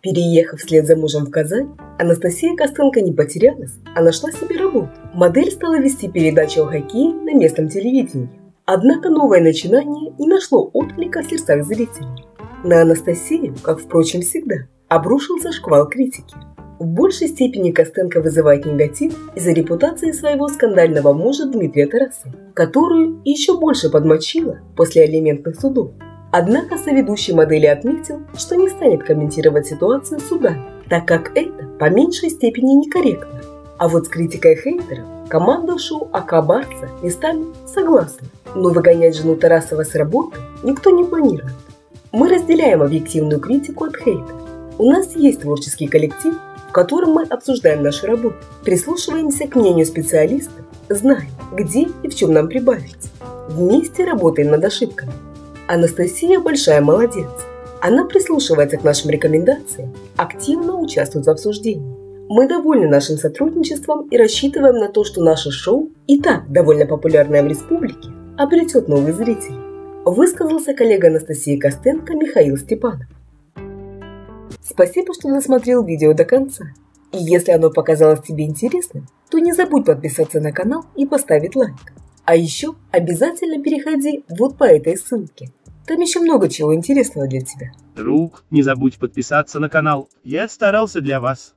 Переехав вслед за мужем в Казань, Анастасия Костенко не потерялась, а нашла себе работу. Модель стала вести передачу о хоккее на местном телевидении. Однако новое начинание не нашло отклика в сердцах зрителей. На Анастасию, как, впрочем, всегда, обрушился шквал критики. В большей степени Костенко вызывает негатив из-за репутации своего скандального мужа Дмитрия Тарасова, которую еще больше подмочила после алиментных судов. Однако соведущий модели отметил, что не станет комментировать ситуацию суда, так как это по меньшей степени некорректно. А вот с критикой хейтеров команда шоу АК Барса местами согласна, но выгонять жену Тарасова с работы никто не планирует. Мы разделяем объективную критику от хейтеров. У нас есть творческий коллектив, в котором мы обсуждаем нашу работу, прислушиваемся к мнению специалистов, знаем, где и в чем нам прибавить. Вместе работаем над ошибками. Анастасия большая молодец. Она прислушивается к нашим рекомендациям, активно участвует в обсуждении. Мы довольны нашим сотрудничеством и рассчитываем на то, что наше шоу, и так довольно популярное в республике, обретет новых зрителей. Высказался коллега Анастасии Костенко Михаил Степанов. Спасибо, что досмотрел видео до конца. И если оно показалось тебе интересным, то не забудь подписаться на канал и поставить лайк. А еще обязательно переходи вот по этой ссылке. Там еще много чего интересного для тебя. Друг, не забудь подписаться на канал. Я старался для вас.